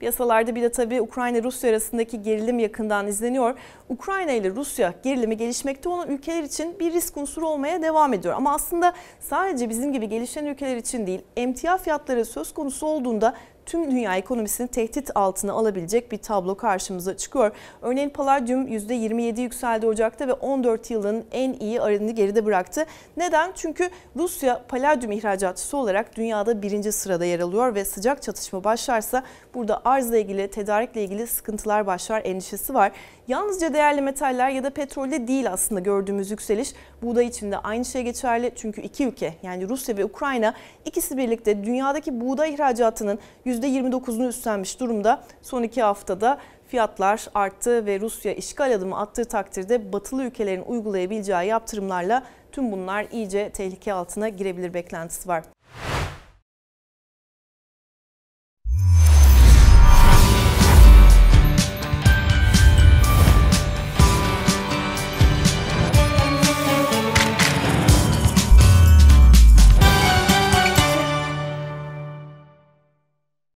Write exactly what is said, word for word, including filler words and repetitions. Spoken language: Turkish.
Piyasalarda bir de tabii Ukrayna-Rusya arasındaki gerilim yakından izleniyor. Ukrayna ile Rusya gerilimi gelişmekte olan ülkeler için bir risk unsuru olmaya devam ediyor. Ama aslında sadece bizim gibi gelişen ülkeler için değil, emtia fiyatları söz konusu olduğunda tüm dünya ekonomisini tehdit altına alabilecek bir tablo karşımıza çıkıyor. Örneğin paladyum yüzde yirmi yedi yükseldi Ocak'ta ve on dört yılın en iyi ayını geride bıraktı. Neden? Çünkü Rusya paladyum ihracatçısı olarak dünyada birinci sırada yer alıyor ve sıcak çatışma başlarsa burada arzla ilgili, tedarikle ilgili sıkıntılar başlar endişesi var. Yalnızca değerli metaller ya da petrolde değil aslında gördüğümüz yükseliş. Buğday için de aynı şey geçerli. Çünkü iki ülke, yani Rusya ve Ukrayna, ikisi birlikte dünyadaki buğday ihracatının yüzde yirmi dokuzunu üstlenmiş durumda. Son iki haftada fiyatlar arttı ve Rusya işgal adımı attığı takdirde batılı ülkelerin uygulayabileceği yaptırımlarla tüm bunlar iyice tehlike altına girebilir beklentisi var.